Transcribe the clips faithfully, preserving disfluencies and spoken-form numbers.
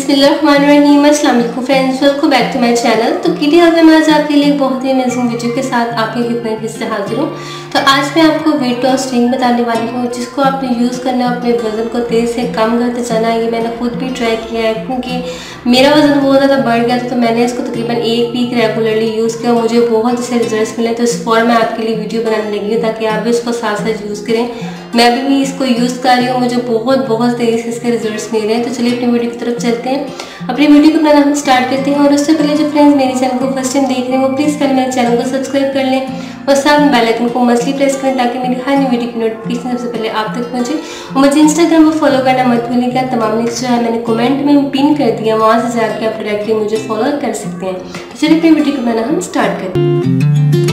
बिस्मिल्लाहिर्रहमानिर्रहीम। अस्सलाम वालेकुम friends, welcome back to my channel. तो किटी हाउस में मैं आज आपके लिए एक बहुत ही अमेजिंग वीडियो के साथ आपके खिदमत में से हाजिर हूँ। तो आज मैं आपको वेट लॉस ड्रिंक बताने वाली हूँ जिसको आपने यूज़ करना है अपने वज़न को तेज़ से कम करते जाना है। ये मैंने खुद भी ट्राई किया है क्योंकि मेरा वज़न बहुत ज़्यादा बढ़ गया था, तो मैंने इसको तकरीबन एक वीक रेगुलरली यूज़ किया। मुझे बहुत अच्छे रिजल्ट मिले, तो इस फॉर मैं आपके लिए वीडियो बनाने लगी हूँ ताकि आप भी इसको साथ साथ यूज़ करें। मैं भी, भी इसको यूज़ कर रही हूँ, मुझे बहुत बहुत तेज़ी से इसके रिजल्ट्स मिल रहे हैं। तो चलिए अपनी वीडियो की तरफ चलते हैं, अपनी वीडियो को बनाना हम स्टार्ट करते हैं। और उससे पहले जो फ्रेंड्स मेरे चैनल को फर्स्ट टाइम देख रहे हैं वो प्लीज़ पहले मेरे चैनल को सब्सक्राइब कर लें और साथ में बेल आइकन को मस्टली प्रेस करें ताकि मेरी हर नई वीडियो की नोटिफिकेशन सबसे पहले आप तक पहुँचे। और मुझे इंस्टाग्राम पर फॉलो करना मत भूलिएगा। तमाम लिंक्स जो है मैंने कमेंट में पिन कर दिया, वहाँ से जाके आप डायरेक्टली मुझे फॉलो कर सकते हैं। तो चलिए अपनी वीडियो को बनाना हम स्टार्ट करते हैं।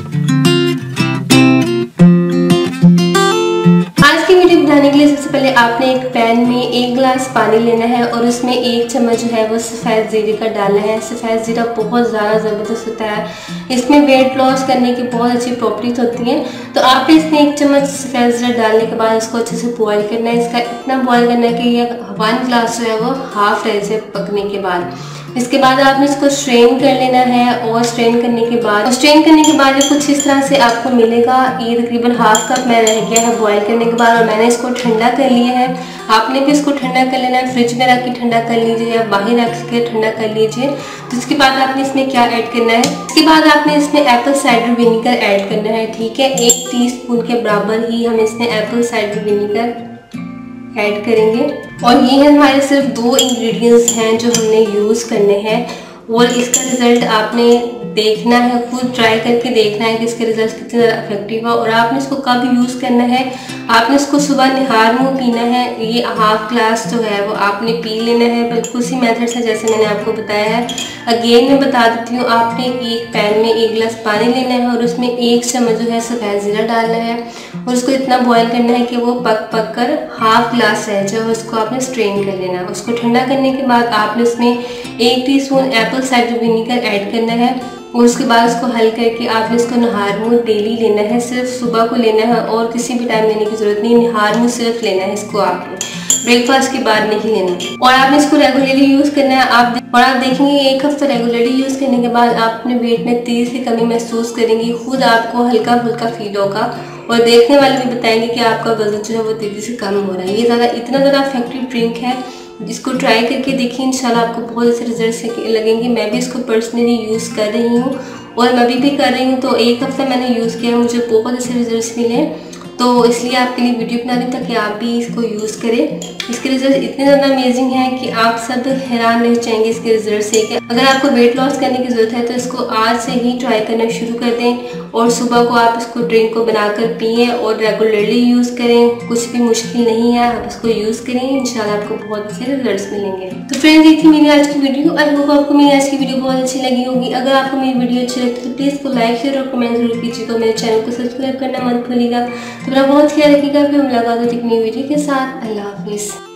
बनाने के लिए सबसे पहले आपने एक पैन में एक गिलास पानी लेना है और उसमें एक चम्मच जो है वो सफ़ेद जीरे का डालना है। सफ़ेद जीरा बहुत ज़्यादा ज़बरदस्त होता है, इसमें वेट लॉस करने की बहुत अच्छी प्रॉपर्टीज होती हैं। तो आपने इसमें एक चम्मच सफ़ेद जीरा डालने के बाद इसको अच्छे से बॉयल करना है। इसका इतना बॉयल करना है कि ये वन गिलास जो है वो हाफ रह जाए पकने के बाद। इसके बाद आपने इसको स्ट्रेन कर लेना है और स्ट्रेन करने के बाद स्ट्रेन करने के बाद ये कुछ इस तरह से आपको मिलेगा। ये तकरीबन हाफ कप में रह गया है बॉयल करने के बाद और मैंने इसको ठंडा कर लिया है। आपने भी इसको ठंडा कर लेना है, फ्रिज में रख के ठंडा कर लीजिए या बाहर रख के ठंडा कर लीजिए। तो इसके बाद आपने इसमें क्या ऐड करना है, इसके बाद आपने इसमें एप्पल साइडर विनीगर ऐड करना है। ठीक है, एक टी स्पून के बराबर ही हम इसमें एप्पल साइडर विनीगर ऐड करेंगे। और ये हमारे सिर्फ दो इंग्रेडिएंट्स हैं जो हमने यूज़ करने हैं और इसका रिज़ल्ट आपने देखना है, खुद ट्राई करके देखना है कि इसके रिजल्ट कितने ज़्यादा इफेक्टिव है। और आपने इसको कब यूज़ करना है, आपने इसको सुबह निहार मुँह पीना है। ये हाफ ग्लास जो है वो आपने पी लेना है, बिल्कुल उसी मेथड से जैसे मैंने आपको बताया है। अगेन मैं बता देती हूँ, आपने एक पैन में एक गिलास पानी लेना है और उसमें एक चम्मच जो है सफ़ेद ज़ीरा डालना है और उसको इतना बॉयल करना है कि वो पक पक कर हाफ ग्लास रह जाए। उसको आपने स्ट्रेन कर लेना है। उसको ठंडा करने के बाद आपने उसमें एक teaspoon apple cider vinegar add करना है और उसके बाद उसको हल करके आपने इसको नहार मुँह डेली लेना है। सिर्फ सुबह को लेना है और किसी भी टाइम लेने की ज़रूरत नहीं, नहार मुँह सिर्फ लेना है इसको, आपने ब्रेकफास्ट के बाद नहीं लेना। और आपने इसको रेगुलरली यूज़ करना है। आप और आप देखेंगे एक हफ्ता रेगुलरली यूज़ करने के बाद आप अपने वेट में तेज़ी से कमी महसूस करेंगे। खुद आपको हल्का फुल्का फील होगा और देखने वाले भी बताएंगे कि आपका वजन जो है वो तेज़ी से कम हो रहा है। ये ज़्यादा इतना ज़्यादा इफेक्टिव ड्रिंक है, इसको ट्राई करके देखिए, इंशाल्लाह आपको बहुत अच्छे रिजल्ट लगेंगे। मैं भी इसको पर्सनली यूज़ कर रही हूँ और मैं भी, भी कर रही हूँ। तो एक हफ्ता मैंने यूज़ किया, मुझे बहुत अच्छे रिजल्ट मिले, तो इसलिए आपके लिए वीडियो बना रही हूँ ताकि आप भी इसको यूज़ करें। इसके रिजल्ट इतने ज़्यादा अमेजिंग हैं कि आप सब हैरान रह जाएंगे इसके रिजल्ट से। कि अगर आपको वेट लॉस करने की ज़रूरत है तो इसको आज से ही ट्राई करना शुरू कर दें और सुबह को आप इसको ड्रिंक को बनाकर पिएं और रेगुलरली यूज़ करें। कुछ भी मुश्किल नहीं है, आप इसको यूज़ करें, इंशाल्लाह आपको बहुत अच्छे रिजल्ट्स मिलेंगे। तो फ्रेंड्स, ये थी मेरी आज की वीडियो। आई होप आपको मेरी आज की वीडियो बहुत अच्छी लगी होगी। अगर आपको मेरी वीडियो अच्छी लगती है तो प्लीज़ को लाइक शेयर और कमेंट जरूर कीजिएगा। मेरे चैनल को सब्सक्राइब करना मत भूलिएगा। तो मेरा बहुत ख्याल रखिएगा। फिर मुलाकात होती है एक नई वीडियो के साथ। अल्लाह हाफिज़।